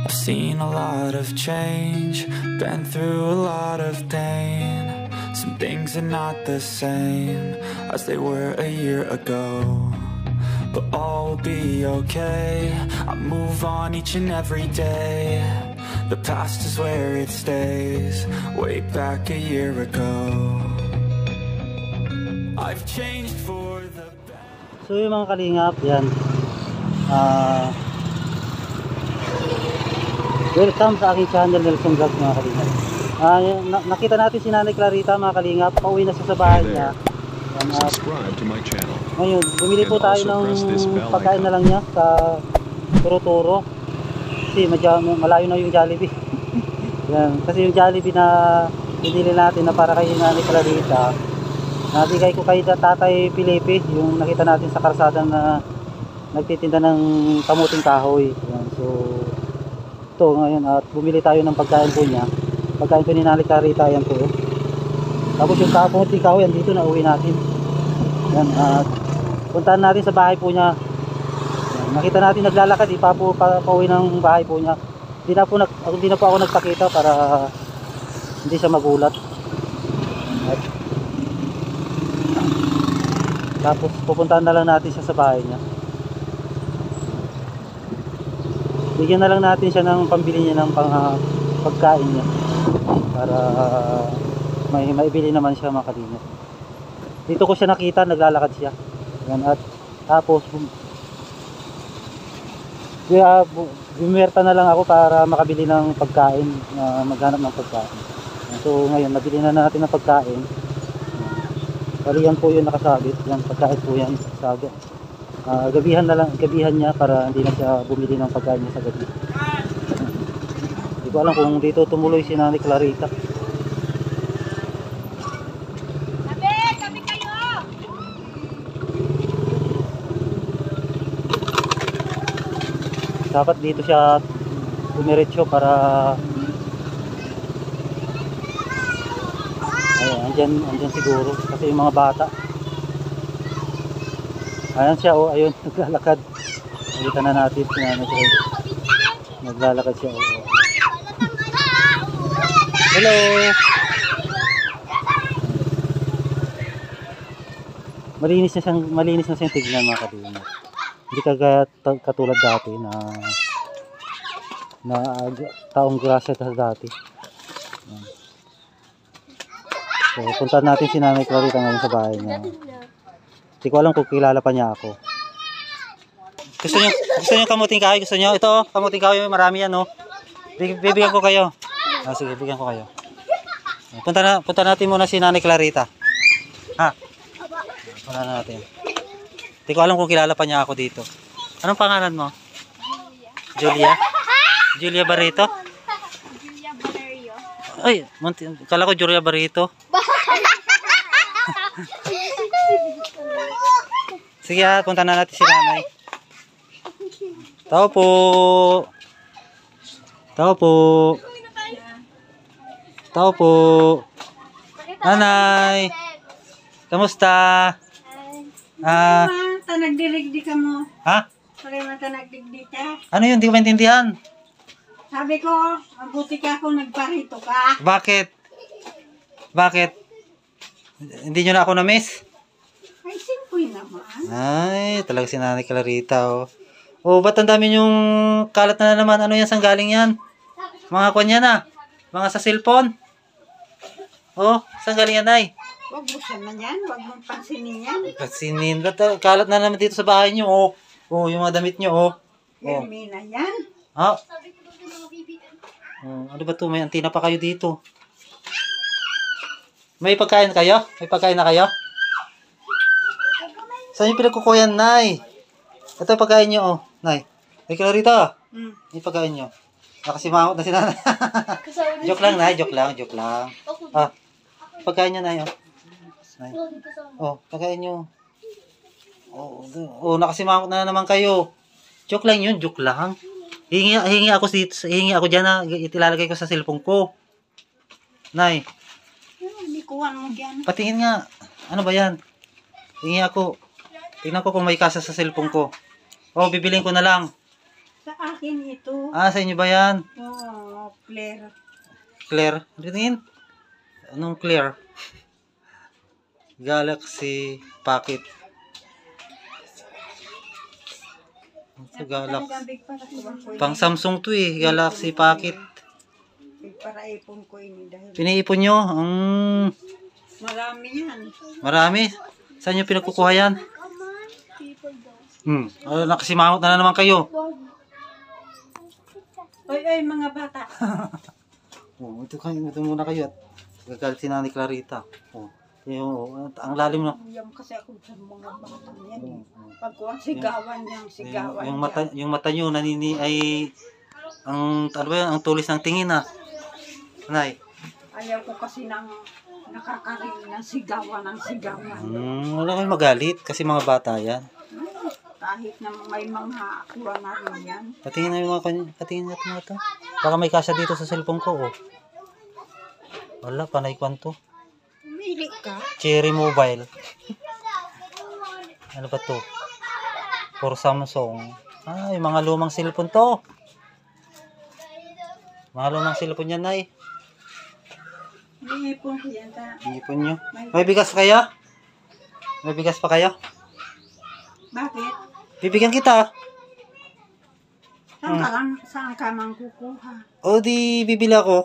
I've seen a lot of change, been through a lot of pain. Some things are not the same as they were a year ago, but all will be okay. I move on each and every day. The past is where it stays, way back a year ago. I've changed for the better. So yung mga kalingap, yan. Welcome sa aking channel, Nelson Vlog, mga kalingap. Nakita natin si Nanay Clarita, mga kalingap. Pauwi na siya sa bahay niya. Subscribe to my channel. Ngayon, bumili po tayo ng pagkain na lang niya sa Turo-Turo. Kasi malayo na yung Jollibee. Yan. Kasi yung Jollibee na binili natin na para kay Nanay Clarita, nabigay ko kay Tatay Felipe, yung nakita natin sa karsada na nagtitinda ng kamuting kahoy. Yan. So ito ngayon, at bumili tayo ng pagkain po niya. Pagkain po ni Nanay Clarita, yan po. Tapos yung kamuting kahoy, yan dito na uwi natin. Yan, at puntahan natin sa bahay po niya. Yan. Nakita natin naglalakad, pauwi ng bahay po niya. Hindi na po ako nagpakita para hindi siya magulat. At tapos pupuntahan na lang natin siya sa bahay niya. Bigyan na lang natin siya ng pambili niya ng pagkain niya para maibili naman siya, mga kalingap. Dito ko siya nakita, naglalakad siya. Yan, at tapos bumerta na lang ako para makabili ng pagkain, maghanap ng pagkain. So ngayon, nabili na natin ng pagkain. Bali yan po yung nakasabit, yan pagkain po yan sa gabihan niya para hindi na siya bumili ng pagkain niya sa gabi. Hindi ko alam kung dito tumuloy si Nanay Clarita. Tabi kayo! Dapat dito siya dumiretso para andyan siguro kasi yung mga bata. Ayan siya, oh, ayun, naglalakad. Nakita na natin si Nanay Clarita. Naglalakad siya, oh. Hello! Malinis na siyang tignan, mga kalingap. Hindi katulad dati na taong grasya dati. So, puntahan natin si Nanay Clarita ngayon sa bahay niya. Hindi ko alam kung kilala pa niya ako. Gusto niyo kamuting kahoy? Gusto niyo? Ito, kamuting kahoy, marami yan, no? Bibigyan ko kayo. Sige, bibigyan ko kayo. Punta natin muna si Nanay Clarita. Ha? Punta natin. Hindi ko alam kung kilala pa niya ako dito. Anong pangalan mo? Julia? Julia Barreto? Julia Valerio. Ay, kala ko Julia Barreto. Sige, punta na natin si Nanay. Tao po. Tao po. Tao po. Nanay. Kamusta? Nagdirigdi ka mo. Ha? Pare mata nagdigdi ka. Ano yun? Hindi ko maintindihan. Sabi ko, mabuti ka kung nagparito ka. Bakit? Bakit? Hindi nyo na ako na-miss? Ay, simple naman. Ay, talaga si Nanay Clarita, oh. Oh, ba't ang dami yung kalat na naman? Ano yan? Saan galing yan? Mga kwan yan, ah. Mga sa cellphone. Oh, saan galing yan, Nay? Huwag mo siya na yan. Huwag mong pansinin yan. Pansinin. Ba't kalat na naman dito sa bahay nyo, oh. Oh, yung mga damit nyo, oh. Oh. Yermina yan. Ah. Oh, ano ba to? May antina pa kayo dito. May pagkain kayo? May pagkain na kayo? Saan yung pinagkukuyan, Nay? Ito yung pagkain nyo, oh. Nay. Ay, Clarita. Yung pagkain nyo. Nakasimangot na si Nanay. Joke lang, Nay. Joke lang. Ah. Pagkain nyo, Nay, oh. Nay. Oh, pagkain nyo. Oh, nakasimangot na naman kayo. Joke lang yun. Joke lang. Hingi ako diyan na itilalagay ko sa cellphone ko. Nay. Hindi kuhan mo dyan. Patingin nga. Ano ba yan? Hingi ako. Tingnan ko kung may kasa sa cellphone ko. Oh, bibiliin ko na lang. Sa akin ito. Ah, sa inyo ba yan? Oo, Claire. Claire? Ano yun? Anong Claire? Galaxy Pocket. Sa Galaxy. Big para ko. Pang Samsung to eh. Galaxy Pocket. Big para ipon ko ini dahil Piniipon nyo? marami yan. Marami. Saan nyo pinagkukuha yan? Nakasimamot na naman kayo. Oy, mga bata. Ito muna kayo at gagalit si Nanay Clarita. Ang lalim na. Yung kasi ako sa mga bata yan. Pag kuwang sigawan sigawan Yung mata nyo ay ano ba yan? Ang tulis ng tingin ah. Nay. Ayaw ko kasi nang nakakarinig ng sigawan. Wala kayong magalit kasi mga bata yan. Kahit na may mga kuha na rin yan. Patingin na yung patingin natin ito. Baka may kasya dito sa cellphone ko oh. Wala, panay kwanto. Pumili ka. Cherry Mobile. Ano ba to? For Samsung. Yung mga lumang cellphone to. Mga lumang cellphone yan, Nay. Iipon ko yan. Ipon nyo. May bigas kaya? May bigas pa kaya? Bakit? Bibigyan kita. Saan ka mang kukuha? O di bibili ako.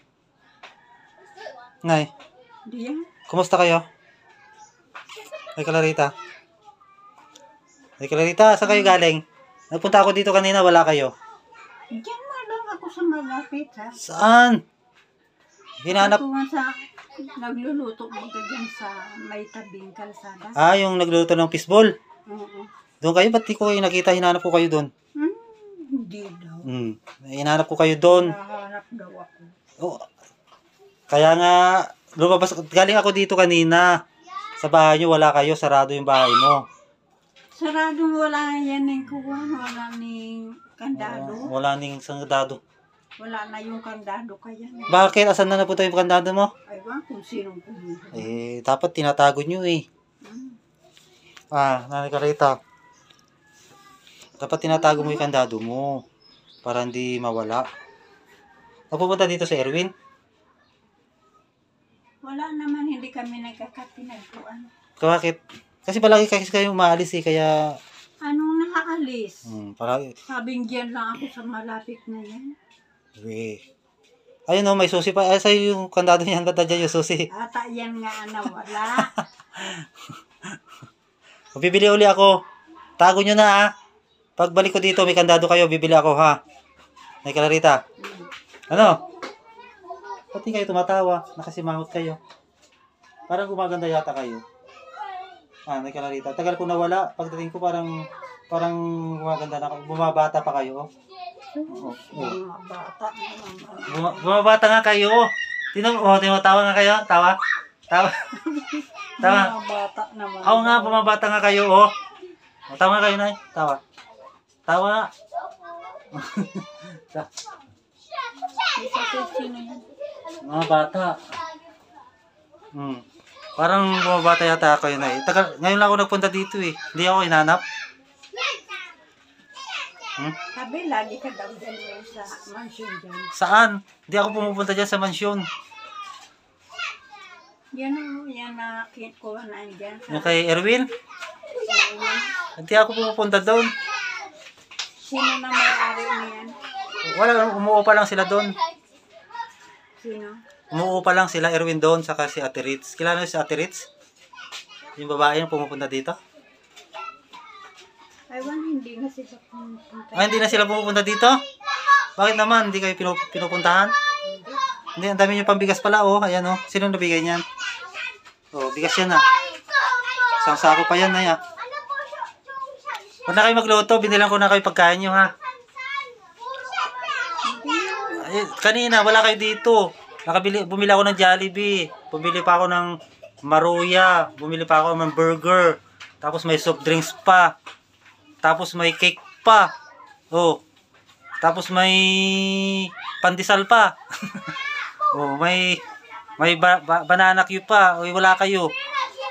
Nay, Diyan? kumusta kayo? Ay Clarita. Ay Clarita, saan kayo galing? Napunta ako dito kanina, wala kayo. Diyan na lang ako sa malapit ha. Saan? Hinanap. Ako sa nagluluto mo ka dyan sa may tabing kalsada. Yung nagluto ng fishball. Oo. Doon kayo, ba't di ko kayo nakita? Hinanap ko kayo doon. Hindi daw. Hinanap ko kayo doon. Nahanap daw ako. Kaya nga, lumabas, galing ako dito kanina. Sa bahay nyo, wala kayo. Sarado yung bahay mo. Saradong wala yan ng kuwan. Wala ning kandado. Wala ning sangdado. Wala na yung kandado kaya. Bakit? Asan na napunta yung kandado mo? Aywan kung sinong kumuha. Dapat tinatago nyo eh. Nanay Clarita. Dapat tinatago mo yung kandado mo. Para hindi mawala. Napupunta dito sa Erwin? Wala naman, hindi kami nagkakatinagpuan. Bakit? Kasi palagi kayo umaalis eh. Kaya... Anong nakaalis? Palagi. Sabing diyan lang ako sa malapit na yan. Ayun may susi pa. Sa'yo yung kandado niyan. Ba't dyan yung susi? Ata yan nga na wala. Bibili uli ako. Tago nyo na ha. Pagbalik ko dito, may kandado kayo. Bibili ako ha. Nay Clarita. Ano? Pati kayo tumatawa. Nakasimahot kayo. Parang gumaganda yata kayo. Nay Clarita. Tagal ko nawala. Pagdating ko parang gumaganda na kayo. Bumabata pa kayo. Mga bata naman. Bumabata nga kayo. Tawa nga kayo. Tawa. Mga bata naman. Oo nga, bumabata nga kayo tawa nga kayo, Nay. Tawa. Sino yan? Mga bata. Parang bumabata yata kayo, Nay. Ngayon lang ako nagpunta dito eh. Hindi ako hinanap. Sabi, lagi ka daw dyan sa mansion dyan. Saan? Hindi ako pumupunta dyan sa mansyon. Yan na kuha na dyan. Yung kay Erwin? Hindi ako pumupunta doon. Sino na may-ari niyan? Wala, umuupa lang sila doon. Sino? Umuupa lang sila, Erwin doon, saka si Ate Ritz. Kilala niyo si Ate Ritz? Yung babae yung pumupunta dito? Aywan, hindi na sila pumunta. Hindi na sila pumupunta dito? Bakit naman? Hindi kayo pinupuntahan? Hindi, ang dami nyo pambigas pala, Ayan, Sino nabigay niyan? Bigas yan, Isang sako pa yan, Nay, Huwag na kayo magluto, binilang ko na kayo pagkain nyo, ha? Kanina, wala kayo dito. Bumili ako ng Jollibee. Bumili pa ako ng Maruya. Bumili pa ako ng burger. Tapos may soft drinks pa. Tapos may cake pa. Tapos may pandesal pa. may banana cue pa. Wala kayo.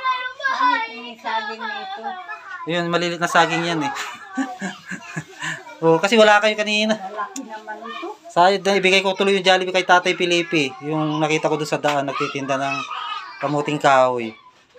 Ay, may saging nito. Ayun, malilit na saging yan eh. Oh, kasi wala kayo kanina. Malaki naman ito. Sayad na ibigay ko tuloy yung Jollibee kay Tatay Pilipi. Yung nakita ko doon sa daan, nagtitinda ng kamuting kahoy.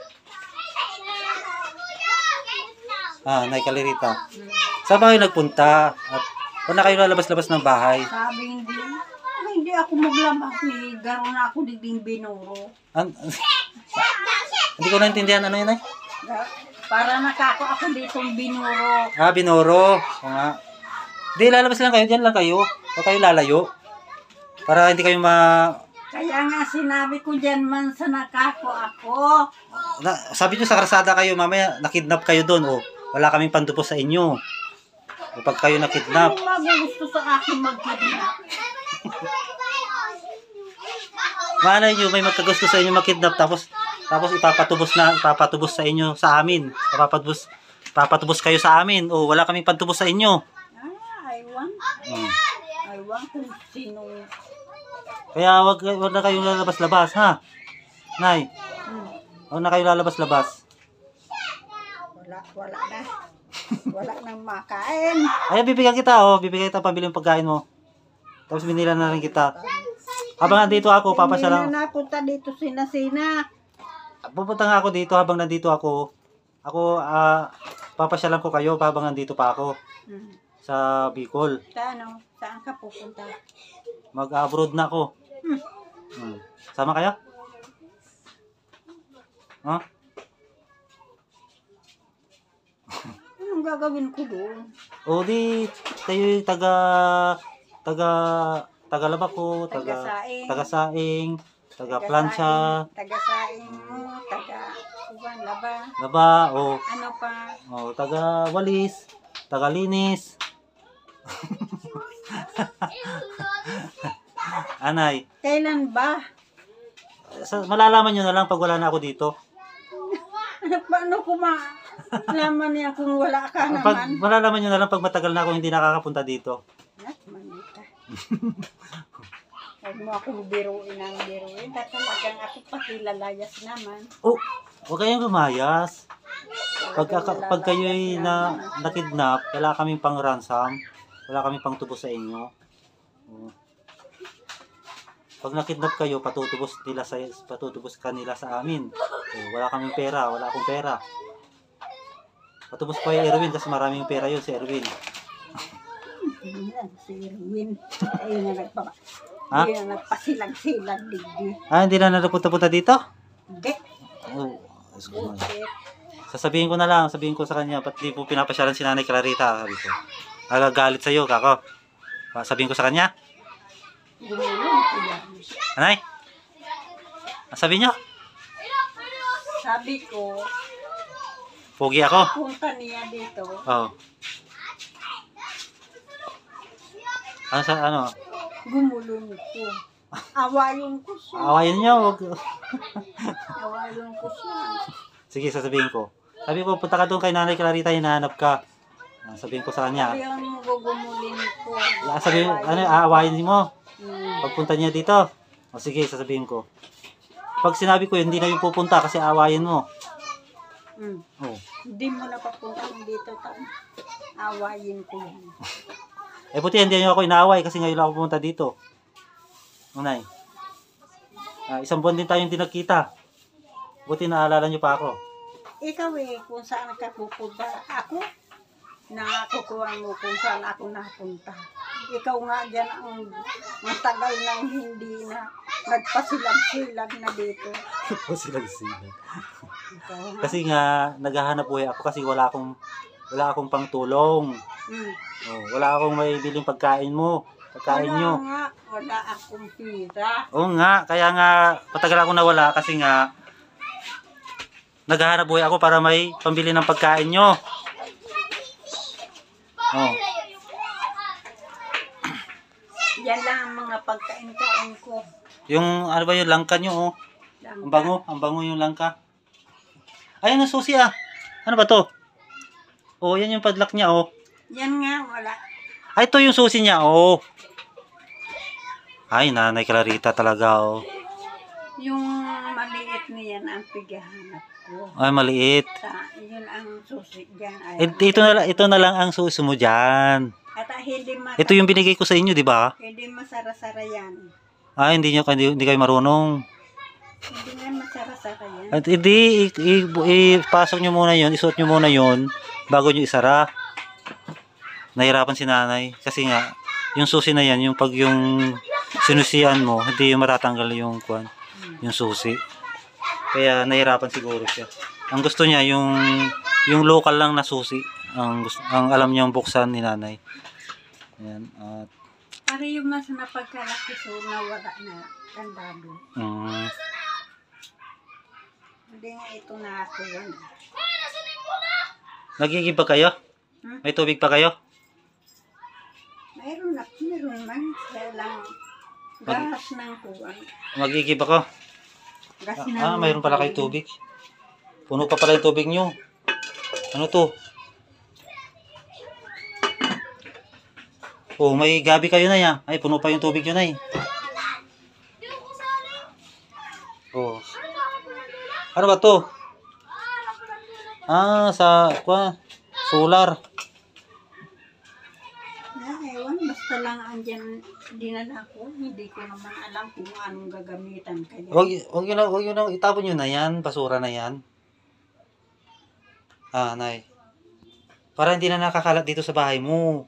Nay Kalirita. Saan ba kayo nagpunta? At o na kayo lalabas-labas ng bahay? Sabi hindi ako maglabas ni garo na ako digding binuro. Hindi ko naintindihan ano yun ay? Para nakako ako ditong binuro. Binuro. O nga. Hindi, lalabas lang kayo. Diyan lang kayo. Huwag kayo lalayo. Para hindi kayo Kaya nga sinabi ko dyan man sa nakako ako. Sabi nyo sa karsada kayo, mamaya nakidnap kayo doon. O, wala kaming pandupos sa inyo. O, pag kayo nakidnap. Ano magugusto sa akin magkidnap? Malay nyo, may magkagusto sa inyo makidnap. Tapos ipapatubos sa inyo sa amin. Papatubos kayo sa amin. O, wala kaming pantubos sa inyo. I want kung sino. Kaya wag na kayong lalabas-labas, ha? Nay, wag na kayong lalabas-labas. Wala na. Wala nang makain. Ay, bibigyan kita, oh. Bibigyan kita pambili ng pagkain mo. Tapos binila na rin kita. Habang nandito ako, papasyalan. Hindi na napunta dito sina-sina. Pupunta nga ako dito habang nandito ako. Papasyalan ko kayo habang nandito pa ako. Sa Bicol. Saan ka pupunta? Mag-abroad na ako. Sama kayo? Huh? Anong gagawin ko doon? O di, kayo yung taga-labako, taga-saing, taga-plansya, Taga-saing mo, laba. laba, o Ano pa? taga-walis, taga-linis. Anay, Kailan ba? malalaman nyo na lang pag wala na ako dito. Paano ko malaman niya kung wala ka naman? Malalaman nyo na lang pag matagal na ako hindi nakakapunta dito. Manita. Huwag mo akong biruin ang biruin. Talagang ako pati lalayas naman. Oh, huwag kayong lumayas. Pag kayo'y nakidnap, wala kaming pang ransom, wala kaming pang tubos sa inyo. Oh. Pag nakidnap kayo, patutubos ka nila sa amin. Oh, wala kaming pera, wala akong pera. Patubos pa yung Erwin kasi maraming pera yun si Erwin. Si Erwin. Ayun na Ha? Hindi na nagpasilag-silag digdi. Hindi na napunta-punta dito? Hindi. Oh, sabihin ko sa kanya, ba't di po pinapasyalan si Nanay Clarita? Sabi ko, agagalit sa'yo, kako. Sabihin ko sa kanya? Anay? Sabi nyo? Sabi ko, Pogi ako? punta niya dito. Oo. Ano? Gumulong ko. Awayon ko siya. Awayan nyo, wag. Awayon ko siya. Sige, sasabihin ko. Sabi ko, punta ka doon kay Nanay Clarita, hinahanap ka. Sabihin ko sa kanya. Ayaw mo gugumulin ko. Sabihin, aawayin mo. Hmm. Pagpunta niya dito. O sige, sasabihin ko. Pag sinabi ko, hindi na yung pupunta kasi aawayin mo. Oh. Hindi mo na papuntahin dito. Awayin ko yan. Buti hindi niyo ako inaaway kasi ngayon lang ako pumunta dito. Unay. Isang buwan din tayong hindi nagkita. Buti naalala niyo pa ako. Ikaw kung saan ka pupunta. Ako, nakakukuha mo kung saan ako napunta. Ikaw nga dyan ang matagal nang hindi na nagpasilag-silag na dito. Pasilag-silag. Kasi nga, naghahanap buhay ako kasi wala akong pangtulong. Oh, wala akong may biling pagkain mo. Pagkain nyo. Wala akong pira. Oo nga, kaya nga patagal ako nawala kasi nga naghahanap buhay ako para may pambili ng pagkain nyo. Oh. Yan lang ang mga pagkain-kain ko. Yung ano ba yung langka nyo, oh. Langka. Ang bango yung langka. Ayun ang susi ah. Ano ba to? Oh, yan yung padlock niya, oh. Yan nga, wala. Ay, ito yung susi niya, oh. Ay, Nanay Clarita talaga, oh. Yung maliit niyan ang pighahanap ko. Ay, maliit. Yun ang susi dyan. Ito na lang ang susi mo dyan. At hindi Ito yung binigay ko sa inyo, di ba? hindi masara-sara yan. Ah, hindi kayo marunong. Hindi nga masara-sara yan. At ipasok nyo muna yon, isuot nyo muna yon bago nyo isara. Nahirapan si nanay. Kasi nga, yung susi na yan, yung pag yung sinusian mo, hindi yung matatanggal yung susi. Kaya nahirapan siguro siya. Ang gusto niya, yung local lang na susi. Ang alam niyang buksan ni nanay. Ayan. At, Para yung mas napagkalaki so nawala na kandado. Hindi nga ito na ako yan. nagigib pa kayo? May tubig pa kayo? Mayroon man. Kaya lang gas ng kuwan. Magigib ako? Gas ng Mayroon pala kayo tubig. Puno pa pala yung tubig nyo. Ano to? Oh, may gabi kayo na yan. Ay, puno pa yung tubig nyo na eh. Oh. Ano ba to? Solar. Ewan, basta lang andyan dinala ko. Hindi ko naman alam kung anong gagamitan kaya. Wag yun na, itapon nyo na yan. Basura na yan. Nay. Para hindi na nakakalat dito sa bahay mo.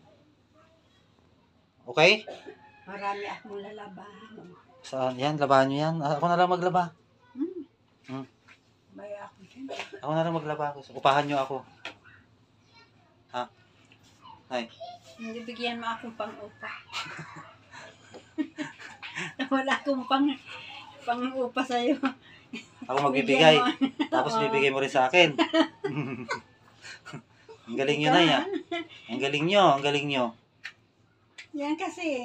Okay? Marami akong lalabahan. Saan? Yan, labahan nyo yan. Ako na lang maglaba. Baya ako dyan. Ako na lang maglaba. Upahan nyo ako. Ha? Nay. Hindi bigyan mo akong pang-upa. Wala akong pang-upa sa'yo. Ako magbibigay. Tapos bibigay mo rin sa akin. Ang galing nyo na yan. Ang galing nyo. Yan kasi.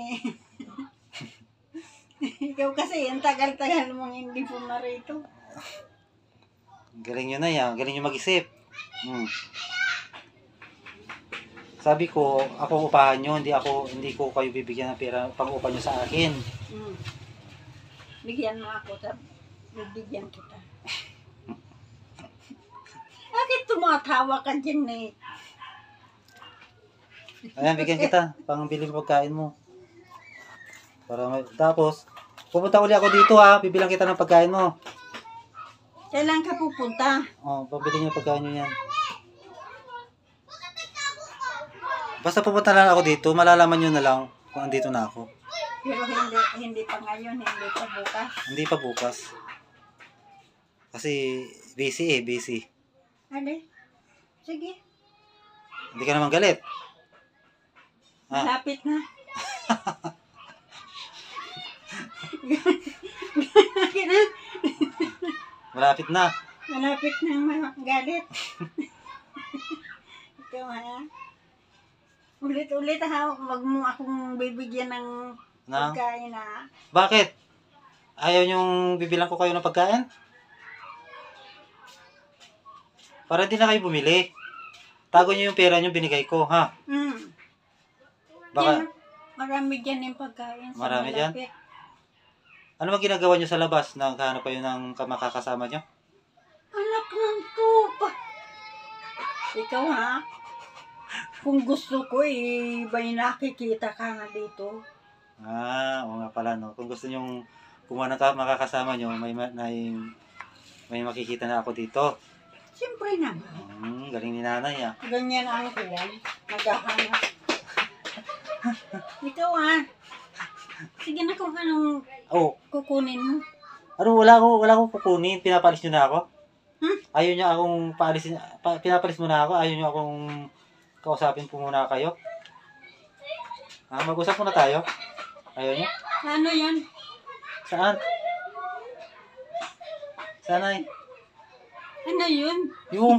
Ikaw kasi, ang tagal-tagal mong hindi pumarito. Ang galing nyo na yan. Ang galing nyo mag-isip. Sabi ko, ako upahan nyo. Hindi ko kayo bibigyan ng pera pang-upa nyo sa akin. Bigyan mo ako, bibigyan kita. Bakit tumatawa ka dyan eh? Ayan, bigyan kita. Pangbili mo pagkain mo. Tapos, pupunta uli ako dito ha. Bibilang kita ng pagkain mo. Kailan ka pupunta? Pabili nyo pagkain nyo yan. Basta pupunta lang ako dito, malalaman nyo na lang kung andito na ako. Pero hindi pa ngayon, hindi pa bukas. Hindi pa bukas. Kasi busy. Ade? Sige. Hindi ka naman galit. Malapit na. Malapit na. Malapit na galit. Ikaw ha? Ulit-ulit ha, wag mo akong bibigyan ng pagkain ha. Bakit? Ayaw nyong bibilang ko kayo ng pagkain? Para hindi na kayo bumili. Tago nyo yung pera nyo binigay ko, ha? Baka, marami dyan yung pagkain sa marami dyan? malapit. Ano ba ginagawa nyo sa labas? Naghahanap kayo ng makakasama nyo? Anak ng tupa. Ikaw ha? Kung gusto ko may nakikita ka nga dito. Oo nga pala, no? Kung gusto nyong makakasama nyo, may makikita na ako dito. Siyempre naman. Galing ni nanay, ah. Ganyan ang kuwan. Maghahanap. Ikaw ha? Sige na kung anong kukunin mo. Ano, wala akong kukunin. Pinapalis nyo na ako? Ayaw nyo akong paalisin. Pinapalis mo na ako? Ayaw nyo akong kausapin po muna kayo? Mag-usap muna tayo? Ayaw nyo? Ano yan? Saan? Saan ay? Ano yun? Yung.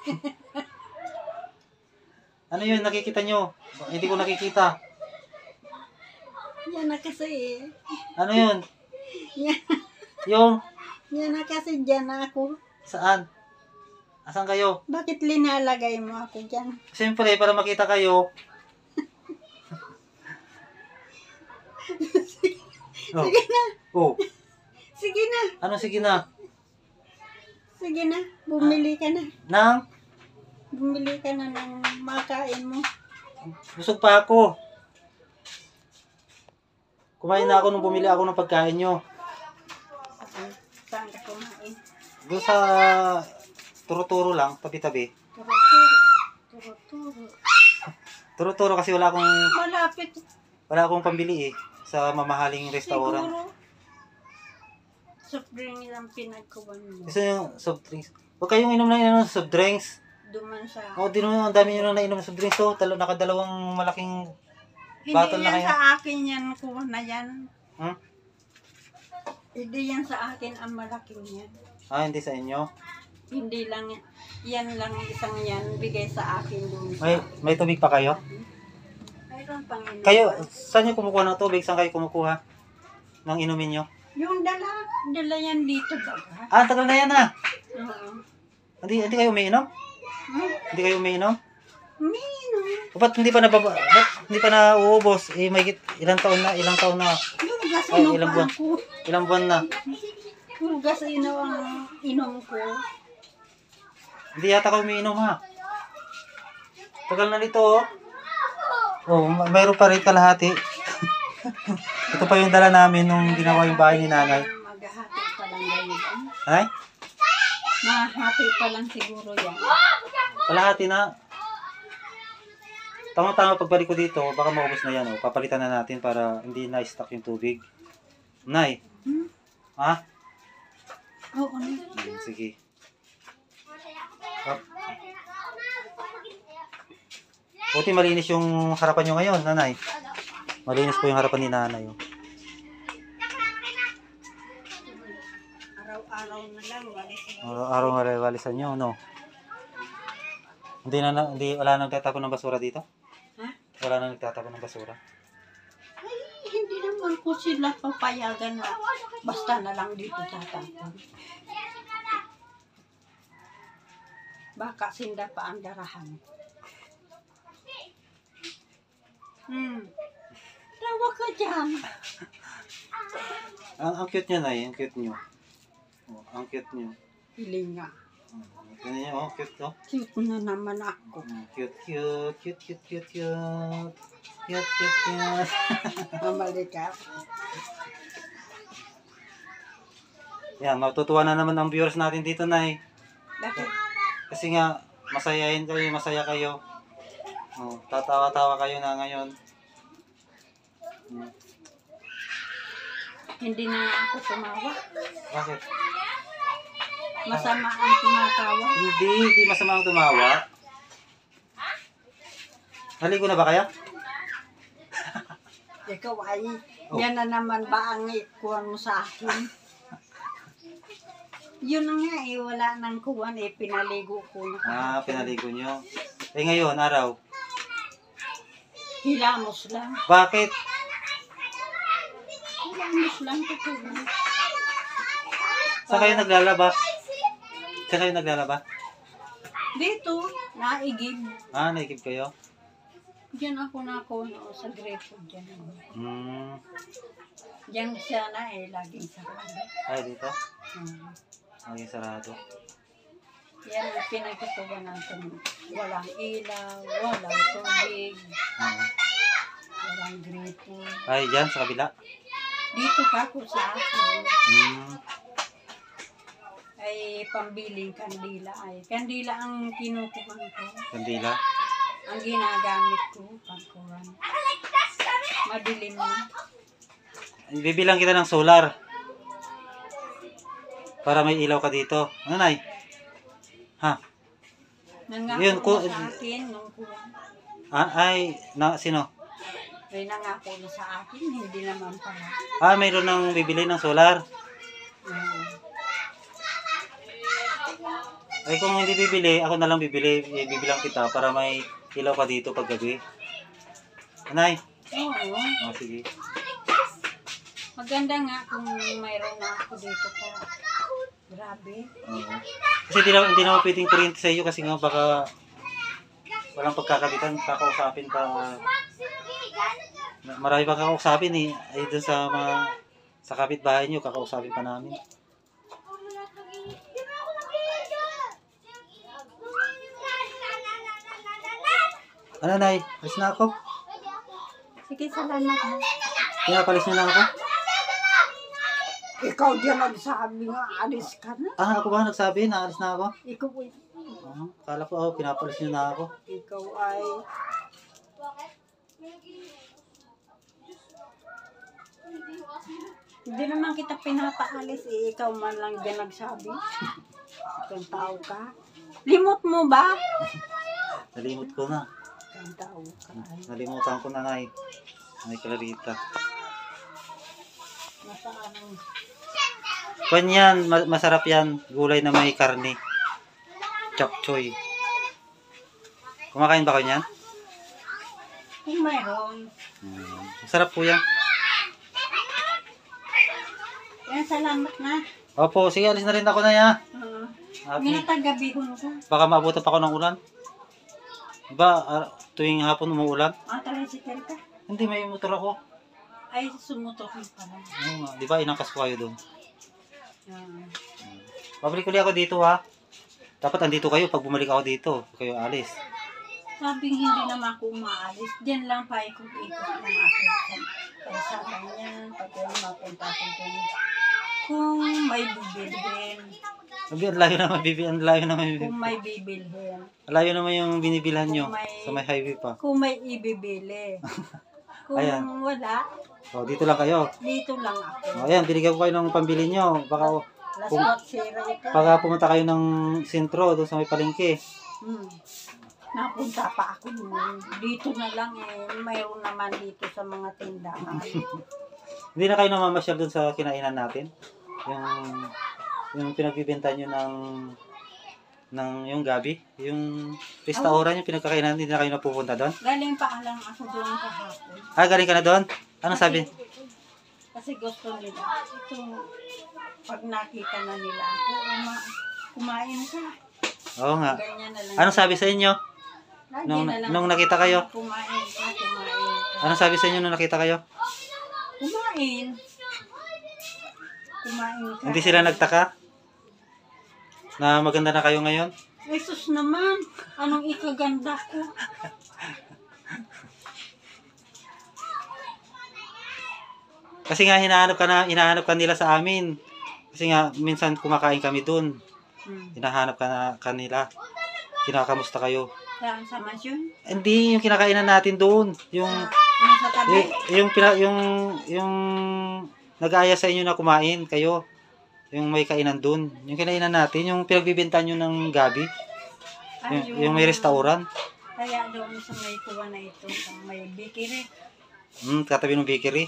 Ano yun? Nakikita nyo? Hindi ko nakikita. Yan na kasi Ano yun? Yan. Yung. Yan na kasi dyan ako. Saan? Asan kayo? Bakit linalagay mo ako dyan? Siyempre, para makita kayo. Sige na. Sige na. Ano sige na? Sige na. Bumili ka na. Nang? Bumili ka na ng makain mo. Busog pa ako. Kumain na ako nung bumili ako ng pagkain nyo. Saan ka kumain? Doon sa turo-turo lang, tabi-tabi. Turo-turo. Turo-turo kasi wala akong pambili sa mamahaling restaurant. Siguro. Soft drink lang pinagkuban mo. Gusto nyo soft drinks? Huwag kayong inom ng soft drinks. Duman sa... Di naman, ang dami nyo na nainom ng soft drinks. Nakadalawang malaking bottle Hindi na yan kayo. sa akin yan, kuha na yan. Hmm? Hindi yan sa akin ang malaking yan. Hindi sa inyo. Hindi lang, yan lang isang yan, bigay sa akin doon. May tubig pa kayo? Mayroon pang inuman. Kayo, saan nyo kumukuha ng tubig? Saan kayo kumukuha ng inumin nyo? Yung dala yan dito baga. Tagal na yan Oo. Hindi kayo umiinom? Hmm? Hindi kayo umiinom? Mino. Ba't hindi pa nauubos? May ilang taon na? Yung gas Ay, inom ilang pa buwan? ako. Ilang buwan na? Yung gas inom ang inom ko. Hindi yata kayo umiinom ha. Tagal na nito mayroon pa rin kalahati. Ito pa yung dala namin nung ginawa yung bahay ni nanay. Maghahati pa lang ganyan. Ay? Mahati pa lang siguro yan. Kalahati na. Tama-tama pagbalik ko dito, baka maubos na yan. Papalitan na natin para hindi na-stock yung tubig. Nay? Hmm? Ha? Oo. Sige. Buti malinis yung harapan nyo ngayon, nanay. Malinis po yung harapan ni nanay. Araw-araw na lang. Araw-araw walisan nyo, no? Wala nang nagtatapon ng basura dito? Ha? Wala nang nagtatapon ng basura? Ay, hindi naman ko sila papayagan na basta na lang dito tatapon. Baka sinda pa ang darahan. Tawa ka dyan. Ang cute nyo, nay. Ang cute nyo. Ang cute nyo. Hilinga. Tignan nyo, cute to. Cute na naman ako. Cute. Mamali ka. Yan, matutuwa na naman ang viewers natin dito, nay. Bakit? Kasi nga, masaya kayo. Tatawa-tawa kayo na ngayon. Hindi na nga ako tumawa. Bakit? Masama ang tumatawa. Hindi masama ang tumawa. Naligo na ba kaya? Ikaw ay, yan na naman ba ang ikuhan mo sa akin? Yun na nga wala nang kuwan pinaligo ko na. Pinaligo nyo. Ngayon, araw. Hilamos lang. Bakit? Hilamos lang ito. Saan kayo naglalaba? Dito, naigib. Naigib kayo? Diyan ako sa grepo dyan. Diyan siya na laging sarado. Ay, dito? Laging sarado. Yan ang pinagkatuwa natin. Walang ilaw, walang tubig, walang grepo. Ay, dyan sa kabila? Dito pa ako sa akin. Ay pambiling kandila kandila ang kinukuhan ko. Kandila? Ang ginagamit ko pagkuhan. Madilim na. Bibilang kita ng solar. Para may ilaw ka dito. Ano, nay? Ha? Nangako na sa akin nung kuhan. Sino? Ay nangako na sa akin, hindi naman pala. Mayroon nang bibili ng solar. Ay, kung hindi bibili, ako na lang bibili. Bibilang kita para may ilaw ka dito pag gabi. Anay? Oo. Sige. Maganda nga kung mayroon na ako dito pa. Grabe. Kasi hindi naman pwedeng kuryente sa iyo kasi nga baka walang pagkakabitan, kakausapin pa. Marami pa kakausapin ay doon sa kapitbahay niyo, kakausapin pa namin. Ano, Nay? Alis na ako. Sige, salamat ha. Pinapalis niyo na ako. Ikaw din nagsabi nga, alis ka na. Ah, ako ba nagsabi na alis na ako? Ikaw ay, Kala ko, pinapalis niyo na ako. ikaw ay, hindi naman kita pinapaalis eh. Ikaw man lang din nagsabi. Ikang tao ka. Limot mo ba? Nalimot ko na. Ikang tao ka. Nalimutan ko na, Nay. Nay Clarita. Nasaan ang... Kwan yan, masarap yan. Gulay na may karne. Chop choy. Kumakain ba kayo niyan? Kung mayroon. Masarap po yan. Yan, salamat na. Opo, sige, alis na rin ako na ya. Hindi na tagabihon ka. Baka maabutan pa ako ng ulan. Diba, tuwing hapon umuulan? Tricycle ka. Hindi, may motor ako. Ay, sumutok ka pala. Oo nga, diba, inangkas ko kayo doon. Pabalik ulit ako dito ha. Dapat andito kayo pag bumalik ako dito. Kayo alis. Sabing hindi naman ako umaalis. Diyan lang paikot-ikot ng ako. Kaya niya, pag yung mapunta ko dun. Kung may bibilhin. Ang layo naman bibilhan. Kung may bibilhin. Layo naman yung binibilhan nyo. Kung may- Sa may highway pa. Kung may ibibili. Kung Ayan. wala, O, dito lang kayo. dito lang ako. O, ayan, binigyan ko kayo ng pambili nyo. Baka, Laswat sira ito. baka pumunta kayo ng sentro doon sa may palengke. Napunta pa ako doon. Dito na lang eh. Mayroon naman dito sa mga tindahan. Hindi na kayo namamasyal doon sa kinainan natin? Yung pinagbibenta nyo ng yung gabi? Yung restaurant yung pinagkakainan, hindi na kayo napupunta doon? Galing pa lang ako doon kahapon. Ah, galing ka na doon? Anong sabi? Kasi gusto nila. Ito, pag nakita na nila ako, kumain ka. Oo nga. Ganyan na lang. Anong sabi sa inyo? Lagi Nung, na lang. nung nakita kayo? Kumain ka. Anong sabi sa inyo nung nakita kayo? Kumain. Kumain ka. Hindi sila nagtaka? Na maganda na kayo ngayon? Jesus naman, anong ikaganda ko? Kasi nga hinahanap ka nila sa amin. Kasi nga minsan kumakain kami doon. Hinahanap ka nila. Kinakamusta kayo? Saan sa mansyon? Hindi yung kinakainan natin doon. Yung Sa tabi? yung nag-aaya sa inyo na kumain kayo. Yung may kainan doon. Yung kinainan natin, yung pinagbibenta nyo ng gabi. Yung may restaurant. Kaya doon sa may tuwa na ito, sa may bakery. Katabi ng bakery.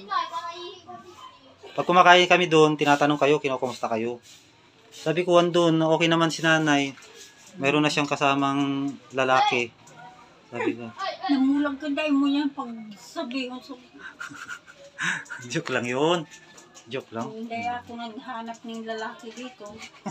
Pag kumakain kami doon, tinatanong kayo, kinukumusta kayo. Sabi ko, doon, okay naman si nanay. Mayroon na siyang kasamang lalaki. Sabi ko, Namulang ka dahil mo yan pag sabihin sa... joke lang yun. Joke lang. Hindi ako naghanap ng lalaki dito.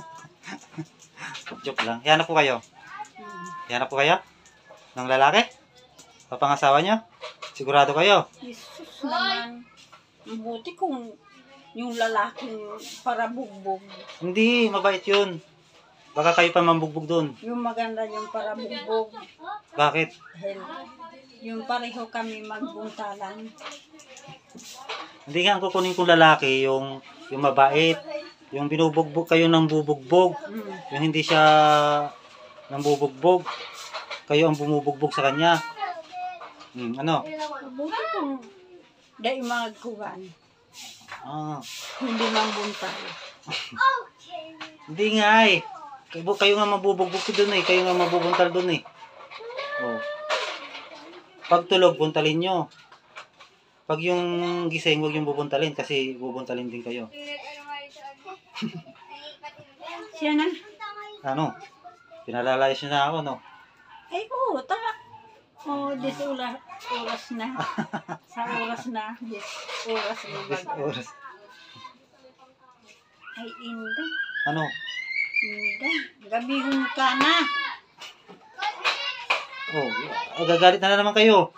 Joke lang. Hihanap ko kayo. Hihanap ko kayo? Ng lalaki? Papangasawa niyo? Sigurado kayo? Jesus naman. Mabuti kung yung lalaking para bugbog. Hindi, mabait yun. Baka kayo pa mambugbog doon. Yung maganda yung para bugbog. Bakit? Dahil yung pareho kami magbuntalan. Hindi nga ang kukunin kong lalaki, yung mabait. Yung binubugbog kayo ng bubugbog. Yung hindi siya ng bubugbog. Kayo ang bumubugbog sa kanya. Ano? Mabuti kung dahil magkuhan. Ah, Hindi mambuntal. hindi nga eh. Kayo nga mabubugbog doon eh. Kayo nga mabubuntal doon eh. Oh. Pag tulog, buntalin nyo. Pag yung gising, huwag yung bubuntalin kasi bubuntalin din kayo. Siya na. Ano? Pinalalayas nyo na ako, no? Ay, oo, tama. Oo, oras na. Sa oras na. Yes, oras na. Oras. Ay, hindi. Ano? Hindi. Gabihon ka na. Oh, agagalit na naman kayo.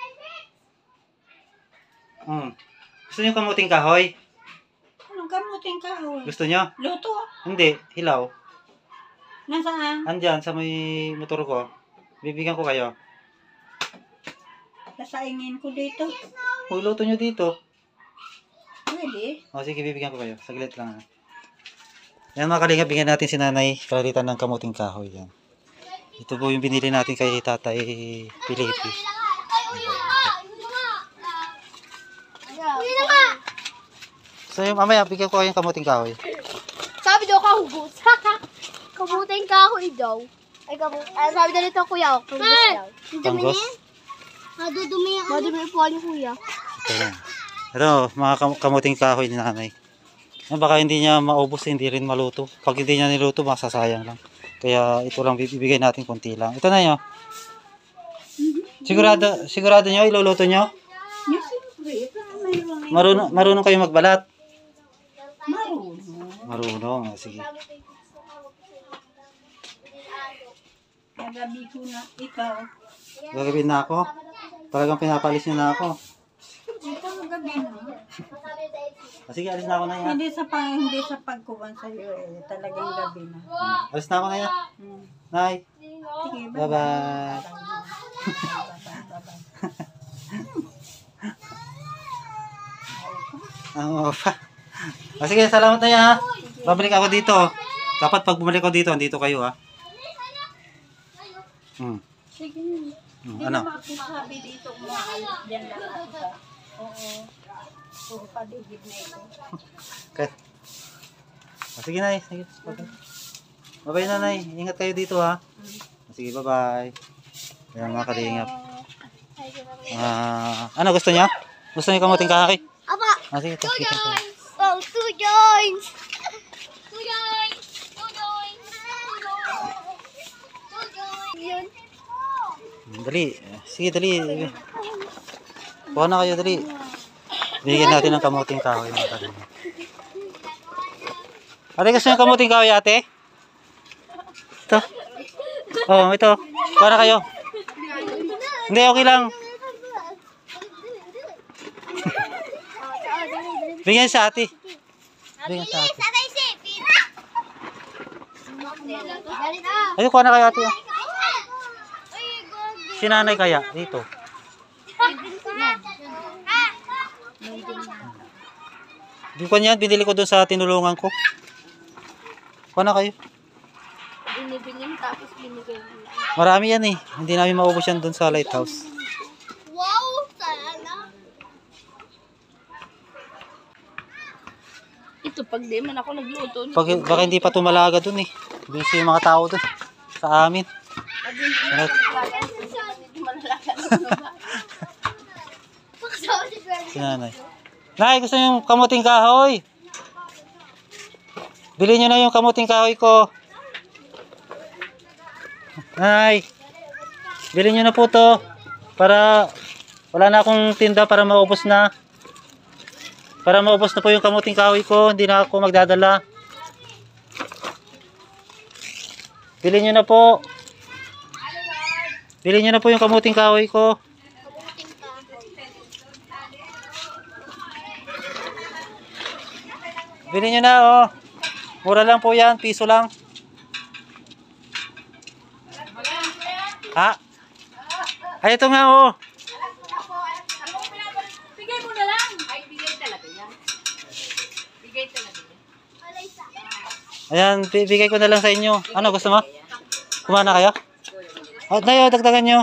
Gusto nyo kamuting kahoy? Anong kamuting kahoy? Gusto nyo? Luto. Hindi, hilaw. Nasaan? Andyan, sa may motor ko. Bibigyan ko kayo. Sasaingin ko dito. Luto nyo dito. Pwede. O sige, bibigyan ko kayo. Saglit lang. Yan mga kalingap, bigyan natin si Nanay kalalitan ng kamuting kahoy. Yan. Ito po yung binili natin kay Tatay Pilipi. So yung mamaya, bigyan ko kayo ng kamuting kahoy. Sabi daw kahugot. Kamuting kahoy daw. Ay, sabi daw nito kuya, kahugot daw. Tanggos. Madudumi yan. Madudumi po ni kuya. Ito yan. Ito, mga kamuting kahoy ni Nanay. Yan, baka hindi niya maubos, hindi rin maluto. Pag hindi niya niluto, masasayang lang. Kaya ito lang bibigay natin konti lang. Ito na yun. Sigurado nyo, iluluto nyo? Yes, siyempre. Marunong kayo magbalat? Marunong. Marunong, sige. Nagabi ko na ikaw. Gagawin na ako. Talagang pinapalis nyo na ako. Ikaw gabi na. Sige, alis na ako na yan. Hindi sa pagkuhan sa iyo eh. Talagang gabi na. Alis na ako na yan. Hmm. Nay, Sige, bye-bye. Oo pa. Sige, salamat na yan ha. Babalik ako dito. Dapat pag bumalik ako dito, andito kayo ha. Sige. Hindi Ano? naman ako sabi dito umaalis dyan lang ako. Oo. Puro paligid na ito. Okay. Sige Nay, sige. Bye-bye Nanay. Ingat kayo dito ha. Sige, bye-bye. Ayan mga kalingap. Ano gusto niya? Gusto niya kamuting kahoy? Apa! Sige, ito. Two joints! Oh, 2 joints! 2 joints! 2 joints! 2 joints! Yun. Dali. Sige, dali. Kuha na kayo, dali. Bigyan natin ng kamuting kahoy mga kalingap. Ate, gusto niyo kamuting kahoy ate? Ito. Oh, ito. Kuha na kayo. Hindi, okay lang. Bigyan sa ate. Bigyan sa ate. Ayun, kuha na kayo ate. Si Nanay kaya, dito. Di ko niyan, binili ko doon sa tinulungan ko. Kuha na kayo. Binibingin tapos binigay mo. Marami yan eh. Hindi namin maubos yan doon sa lighthouse. Wow! Sana! Ito, pag di man ako nagluto. Baka hindi pa tumalaga doon eh. Busy yung mga tao doon. Sa amin. Ano? Si Nanay. Nay, gusto niyo yung kamuting kahoy? Bili nyo na yung kamuting kahoy ko. Nay, bili nyo na po to. Para wala na akong tinda para maubos na. Para maubos na po yung kamuting kahoy ko. Hindi na ako magdadala. Bili nyo na po. Bili nyo na po yung kamuting kahoy ko. Bili nyo na oh. Mura lang po yan. Piso lang. Ha? Ay, ito nga oh. Bigay mo na lang. Ay, bigay talaga yan. Bigay talaga yan. Ayan, bigay ko na lang sa inyo. Ano, gusto mo? Kumain na kayo? Oh, tayo, dagdagan nyo.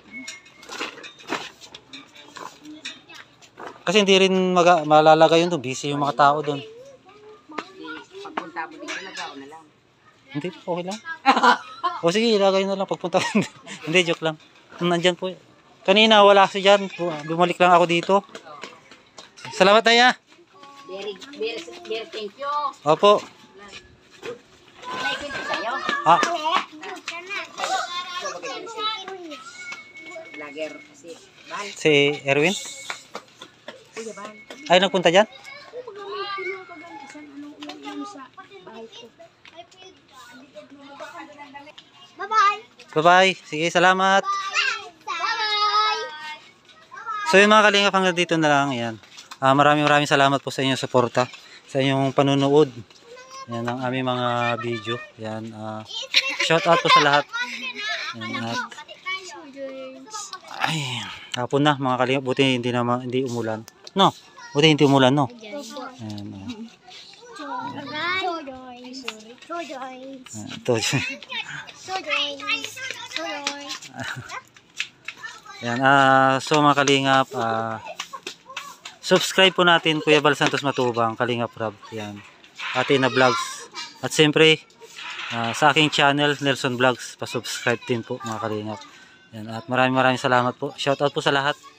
Kasi hindi rin malalagay yun doon. Busy yung mga tao doon. Pagpunta mo dito, nagaw na lang. Hindi, okay lang. O sige, ilagay na lang pagpunta. Hindi, joke lang. Nandyan po. Kanina, wala si dyan. Bumalik lang ako dito. Salamat na ya. Very thank you. Opo. Like it sa'yo. Ah, Lager kasi. Bal. si Erwin. Kuya Bal. Ay, nagpunta dyan? Bye-bye! Bye-bye. Sige, salamat. Bye-bye! So yun mga kalingap, hanggang dito na lang. Yan. Maraming salamat po sa inyong suporta. Sa inyong panunood. Yan ang aming mga video. Yan. Shout out po sa lahat. Yan, at, ay, Hapon na mga kalingap. Buti hindi umulan. No? Buti hindi umulan, no? Ayan, ito. Ayan, so mga kalingap, subscribe po natin Kuya Bal Santos Matubang, Kalingap Rab. Yan. Atin na vlogs. At siyempre, sa aking channel, Nelson Vlogs, pa-subscribe din po mga kalingap. Yan. At maraming salamat po. Shoutout po sa lahat.